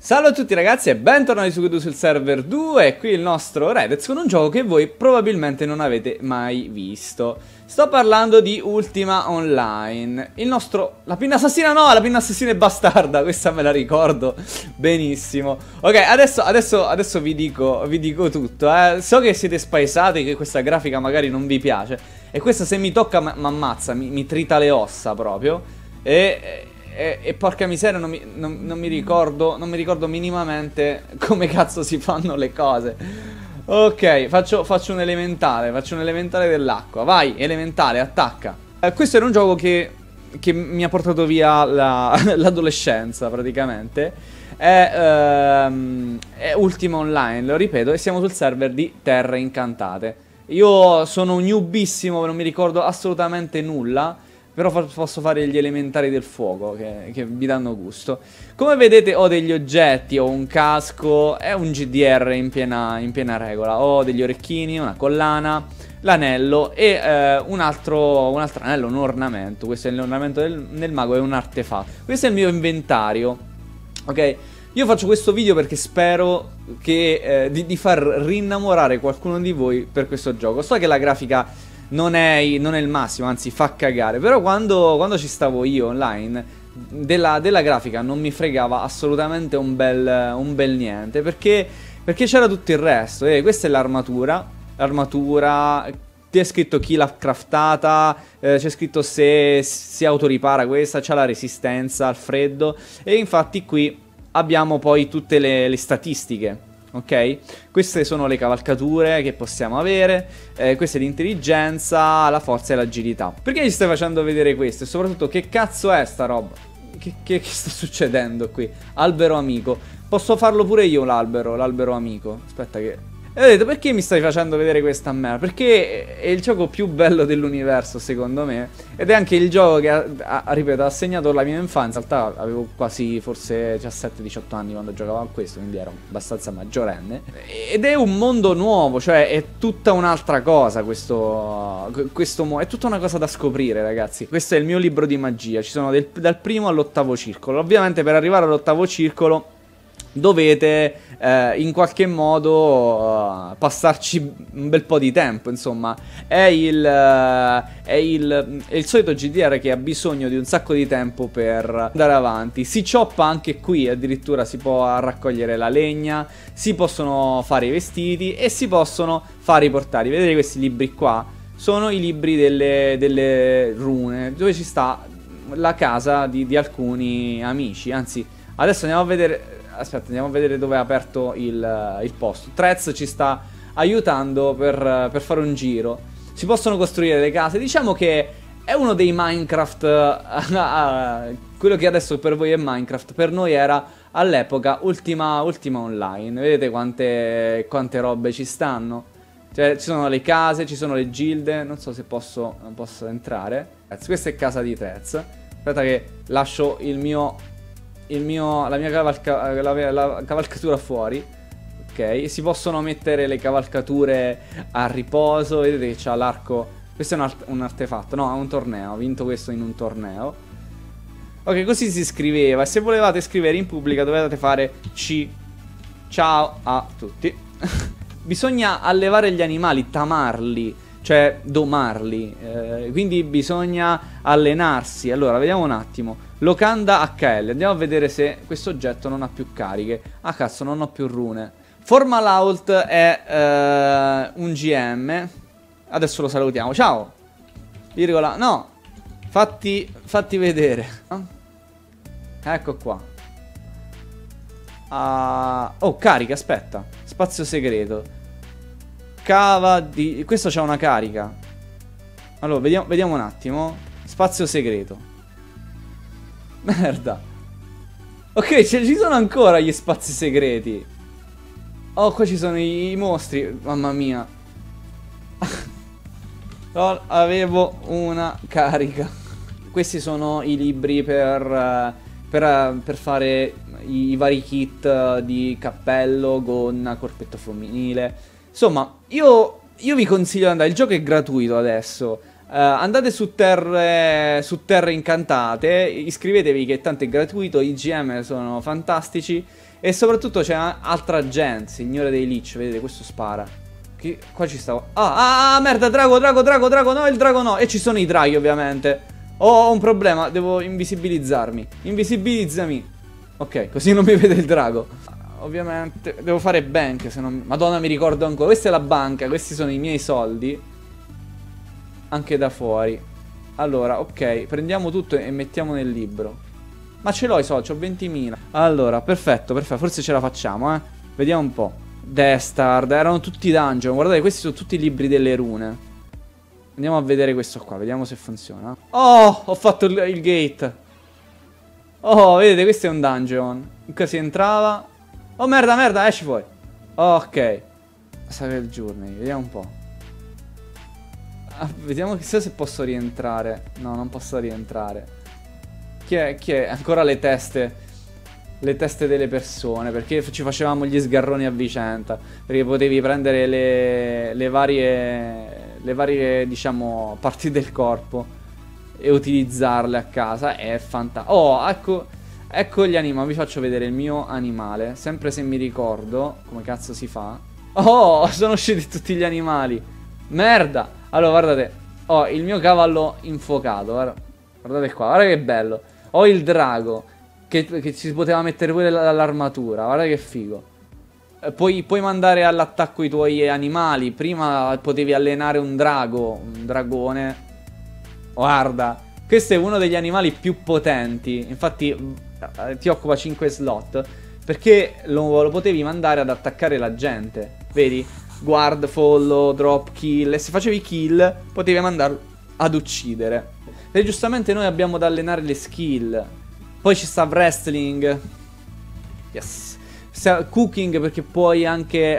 Salve a tutti ragazzi e bentornati su Kudu sul server 2 e qui il nostro Redez con un gioco che voi probabilmente non avete mai visto. Sto parlando di Ultima Online. La pinna assassina no, la pinna assassina è bastarda, questa me la ricordo benissimo. Ok, adesso vi dico tutto, So che siete spaesati, che questa grafica magari non vi piace. E questa se mi tocca m'ammazza, mi trita le ossa proprio. E porca miseria, non mi ricordo minimamente come cazzo si fanno le cose. Ok, faccio un elementare dell'acqua. Vai, elementare, attacca. Questo era un gioco che mi ha portato via l'adolescenza praticamente. È Ultima Online, lo ripeto, e siamo sul server di Terre Incantate. Io sono un newbissimo, non mi ricordo assolutamente nulla. Però posso fare gli elementari del fuoco che vi danno gusto. Come vedete ho degli oggetti, ho un casco, è un GDR in piena regola. Ho degli orecchini, una collana, l'anello e un altro anello, un ornamento. Questo è l'ornamento del mago, è un artefatto. Questo è il mio inventario, ok? Io faccio questo video perché spero di far rinnamorare qualcuno di voi per questo gioco. So che la grafica non è il massimo, anzi fa cagare. Però quando ci stavo io online della grafica non mi fregava assolutamente un bel niente. Perché c'era tutto il resto. Questa è l'armatura. L'armatura ti è scritto chi l'ha craftata, c'è scritto se si autoripara questa, c'ha la resistenza al freddo. E infatti qui abbiamo poi tutte le statistiche. Ok? Queste sono le cavalcature che possiamo avere, questa è l'intelligenza, la forza e l'agilità. Perché vi stai facendo vedere questo? E soprattutto che cazzo è sta roba? Che sta succedendo qui? Albero amico. Posso farlo pure io l'albero amico. Aspetta che... E ho detto, perché mi stai facendo vedere questa merda? Perché è il gioco più bello dell'universo secondo me. Ed è anche il gioco che ripeto, ha segnato la mia infanzia. In realtà avevo quasi forse 17-18 anni quando giocavo a questo, quindi ero abbastanza maggiorenne. Ed è un mondo nuovo, cioè è tutta un'altra cosa questo mondo. È tutta una cosa da scoprire, ragazzi. Questo è il mio libro di magia. Ci sono dal primo all'8º circolo. Ovviamente per arrivare all'8º circolo dovete in qualche modo passarci un bel po' di tempo, insomma. È il solito GDR che ha bisogno di un sacco di tempo per andare avanti. Si choppa anche qui, addirittura si può raccogliere la legna, si possono fare i vestiti e si possono fare i portali. Vedete questi libri qua? Sono i libri delle rune, dove ci sta la casa di alcuni amici. Anzi, adesso andiamo a vedere... Aspetta, andiamo a vedere dove è aperto il posto. Trez ci sta aiutando per fare un giro. Si possono costruire le case. Diciamo che è uno dei Minecraft. Quello che adesso per voi è Minecraft, per noi era all'epoca Ultima Online. Vedete quante robe ci stanno? Cioè, ci sono le case, ci sono le gilde. Non so se posso entrare. Questa è casa di Trez. Aspetta che lascio la mia cavalcatura fuori. Ok, e si possono mettere le cavalcature a riposo. Vedete che c'ha l'arco. Questo è un artefatto. No, è un torneo. Ho vinto questo in un torneo. Ok, così si scriveva. E se volevate scrivere in pubblica dovevate fare C. Ciao a tutti. Bisogna allevare gli animali, tamarli, cioè domarli, quindi bisogna allenarsi. Allora, vediamo un attimo. Locanda HL, andiamo a vedere se questo oggetto non ha più cariche. Ah cazzo, non ho più rune. Formalault è un GM. Adesso lo salutiamo. Ciao. Virgola, no. Fatti vedere. Ecco qua. Oh, carica, aspetta. Spazio segreto. Cava di... Questo c'ha una carica. Allora, vediamo un attimo. Spazio segreto. Merda. Ok, ci sono ancora gli spazi segreti. Oh, qua ci sono i mostri. Mamma mia. Avevo una carica. Questi sono i libri per fare i vari kit di cappello, gonna, corpetto femminile. Insomma, io vi consiglio di andare. Il gioco è gratuito adesso. Andate su Terre Incantate, iscrivetevi che tanto è gratuito, i GM sono fantastici E soprattutto c'è altra gente, signore dei Lich, vedete, questo spara. Qua ci stavo. Merda, drago, no, il drago no. E ci sono i draghi, ovviamente. Ho un problema, devo invisibilizzarmi. Invisibilizzami. Ok, così non mi vede il drago. Ovviamente, devo fare bank, se non... Madonna, mi ricordo ancora. Questa è la banca, questi sono i miei soldi. Anche da fuori. Allora, ok, prendiamo tutto e mettiamo nel libro. Ma ce l'ho i soldi, ho 20.000. Allora, perfetto, forse ce la facciamo, Vediamo un po'. Destard, erano tutti dungeon. Guardate, questi sono tutti i libri delle rune. Andiamo a vedere questo qua, vediamo se funziona. Oh, ho fatto il gate. Oh, vedete, questo è un dungeon. Qua si entrava. Oh, merda, esci fuori. Oh, ok. Sacred Journey, vediamo un po'. Vediamo chissà se posso rientrare. No, non posso rientrare. Chi è? Ancora le teste. Le teste delle persone. Perché ci facevamo gli sgarroni a vicenda. Perché potevi prendere le varie, diciamo, parti del corpo e utilizzarle a casa. È fantastico. Oh, ecco gli animali. Vi faccio vedere il mio animale. Sempre se mi ricordo come cazzo si fa. Oh, sono usciti tutti gli animali. Merda. Allora, guardate. Ho il mio cavallo infuocato. Guardate qua, guarda che bello. Ho il drago che ci poteva mettere pure l'armatura. Guarda che figo. Puoi mandare all'attacco i tuoi animali. Prima potevi allenare un drago, un dragone. Guarda, questo è uno degli animali più potenti. Infatti ti occupa 5 slot. Perché lo potevi mandare ad attaccare la gente. Vedi? Guard, follow, drop, kill. E se facevi kill potevi mandarlo ad uccidere. E giustamente noi abbiamo da allenare le skill. Poi ci sta wrestling. Yes. Cooking, perché puoi anche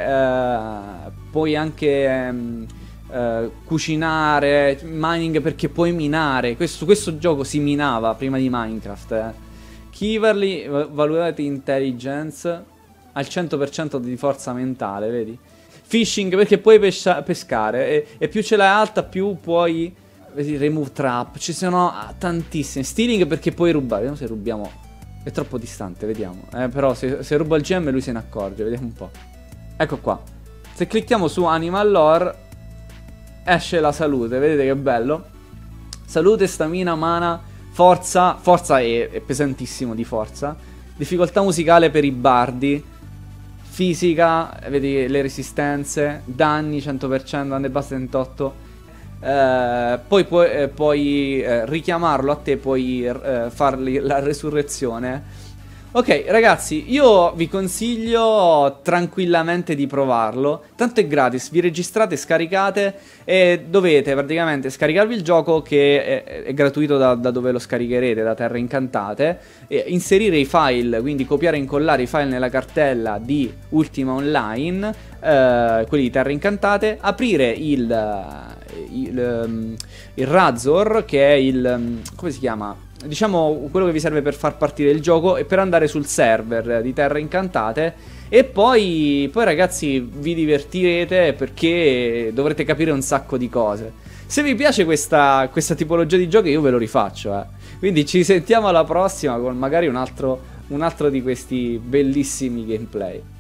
cucinare. Mining, perché puoi minare. Questo gioco si minava prima di Minecraft. Chiverly, valutate intelligence al 100% di forza mentale, vedi? Fishing, perché puoi pescare. E più ce l'hai alta, più puoi... Vedi, remove trap. Ci sono tantissime. Stealing, perché puoi rubare. Vediamo se rubiamo. È troppo distante, vediamo. Però se ruba il gem lui se ne accorge. Vediamo un po'. Ecco qua. Se clicchiamo su Animal Lore esce la salute. Vedete che bello. Salute, stamina, mana, forza. Forza è pesantissimo di forza. Difficoltà musicale per i bardi. Fisica, vedi le resistenze. Danni 100%, danni basta 28. Poi puoi richiamarlo a te, puoi fargli la resurrezione. Ok ragazzi, io vi consiglio tranquillamente di provarlo. Tanto è gratis, vi registrate, scaricate e dovete praticamente scaricarvi il gioco, che è gratuito da dove lo scaricherete, da Terre Incantate, e inserire i file, quindi copiare e incollare i file nella cartella di Ultima Online, quelli di Terre Incantate, aprire il Razor, che è il... come si chiama? Diciamo quello che vi serve per far partire il gioco e per andare sul server di Terre Incantate. E poi ragazzi vi divertirete, perché dovrete capire un sacco di cose. Se vi piace questa tipologia di giochi io ve lo rifaccio, Quindi ci sentiamo alla prossima con magari un altro di questi bellissimi gameplay.